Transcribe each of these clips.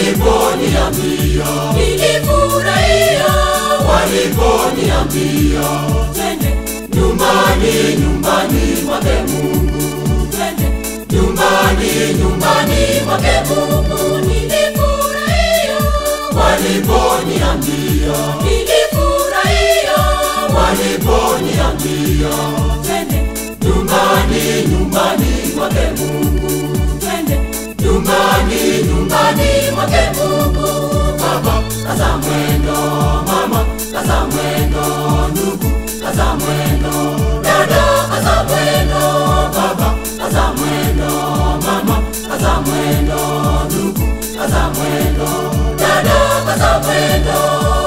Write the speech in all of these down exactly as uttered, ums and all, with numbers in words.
waliponiambia, nilifurahia. Waliponiambia, Twende nyumbani, nyumbani mwake Mungu. twende Nyumbani, nyumbani mwake Mungu. nilifurahia. Waliponiambia, Nilifurahia. waliponiambia, Twende nyumbani, nyumbani mwake Mungu. twende Nyumbani, nyumbani mwake Mungu. Baba, kaza mwendo, mama, kaza mwendo, ndugu, kaza mwendo, dada, kaza mwendo, baba, kaza mwendo, mama, kaza mwendo, ndugu, kaza mwendo, dada, kaza mwendo.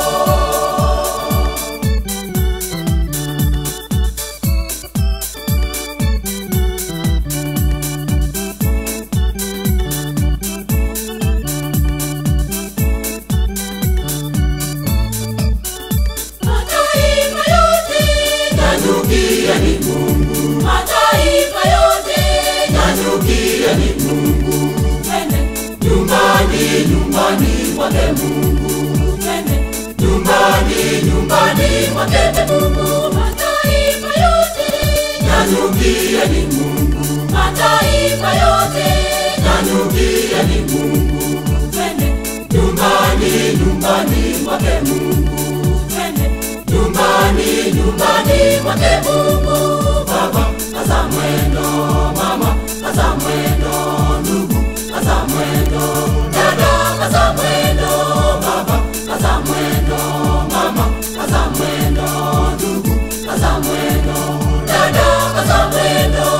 mataifa yote. Nyanyukieni Mungu, Mataifa yote. nyanyukieni Mungu, Twende nyumbani, nyumbani mwake Mungu. twende Nyumbani, nyumbani mwake Mungu. mataifa yote. Nyanyukieni Mungu, Mataifa yote. nyanyukieni Mungu. Twende Nyumbani, nyumbani mwake Mungu. twende Nyumbani, nyumbani mwake Mungu. Baba, kaza mwendo, mama, kaza mwendo, ndugu, kaza mwendo, dada, kaza mwendo, baba, kaza mwendo, mama, kaza mwendo, ndugu, kaza mwendo, dada, kaza mwendo.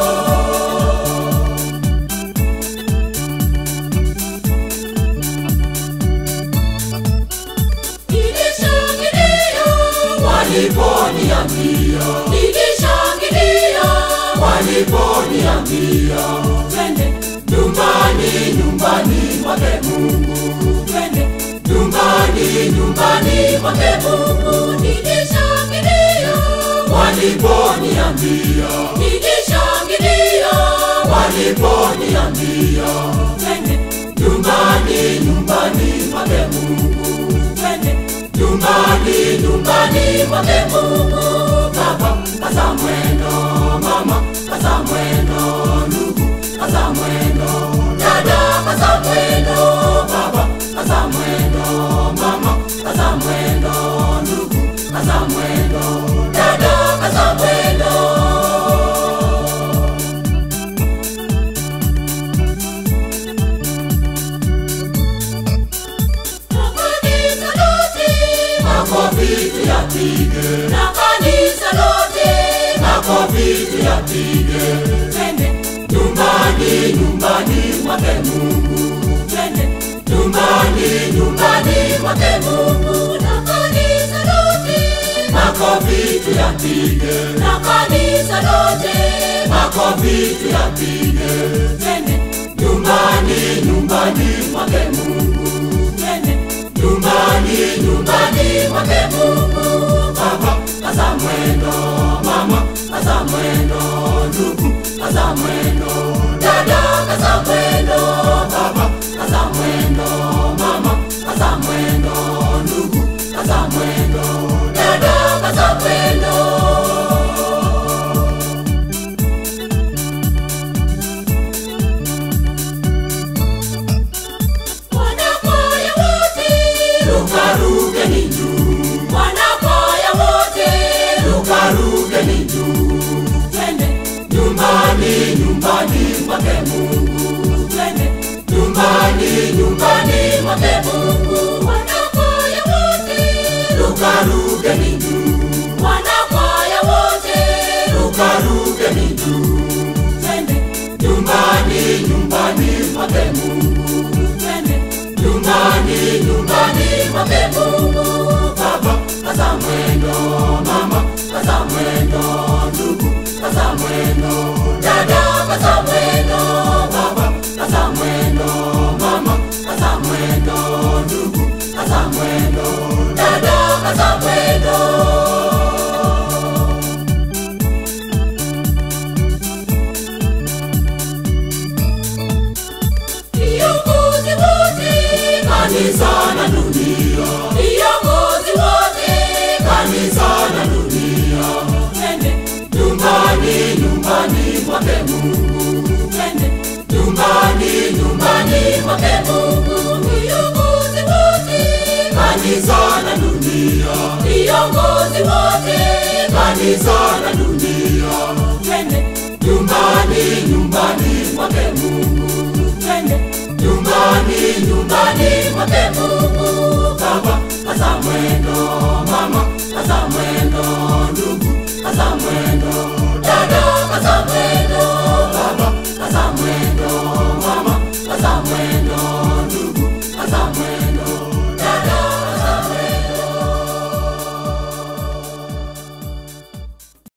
nilishangilia. Waliponiambia, Nilishangilia. waliponiambia, Twende nyumbani, nyumbani mwake Mungu. twende Nyumbani, nyumbani mwake Mungu. nilishangilia. Waliponiambia, Nilishangilia. waliponiambia, Twende nyumbani, nyumbani mwake Mungu. twende Nyumbani, nyumbani mwake Mungu. Baba, kaza mwendo, mama, kaza mwendo, ndugu, kaza mwendo, dada, kaza mwendo, baba, kaza mwendo, mama, kaza mwendo, ndugu, kaza mwendo, dada, kaza mwendo. na kanisa lote. Makofi tuyapige, Na kanisa lote. makofi tuyapige, Twende nyumbani, nyumbani mwake Mungu. twende Nyumbani, nyumbani mwake Mungu. na kanisa lote. Makofi tuyapige, Na kanisa lote. makofi tuyapige, Twende nyumbani, nyumbani mwake Mungu. twende Nyumbani, nyumbani mwake Mungu. Baba, kaza mwendo, mama, kaza mwendo, ndugu, kaza mwendo, dada, kaza mwendo, baba, kaza mwendo, mama, kaza mwendo, ndugu, kaza mwendo, dada, kaza mwendo. wanakwaya wote. Rukarugeni juu, Wanakwaya wote. rukarugeni juu, Twende nyumbani, nyumbani mwake Mungu. twende Nyumbani, nyumbani mwake Mungu. wanakwaya wote. Rukarugeni juu, Wanakwaya wote. rukarugeni juu, Twende nyumbani, nyumbani mwake Mungu. twende Nyumbani, nyumbani mwake Mungu. Baba, kaza mwendo, mama, kaza mwendo, ndugu, kaza mwendo, dada, kaza mwendo, baba, kaza mwendo, mama, kaza mwendo, ndugu, kaza mwendo, dada, kaza mwendo. viongozi wote. kanisa na dunia, viongozi wote, kanisa na dunia. twende, Nyumbani, nyumbani mwake Mungu, twende, nyumbani, nyumbani mwake Mungu. viongozi wote, Kanisa na dunia, viongozi wote, kanisa na dunia. twende, Nyumbani, nyumbani mwake Mungu, twende, nyumbani, nyumbani mwake Mungu. Baba, kaza mwendo.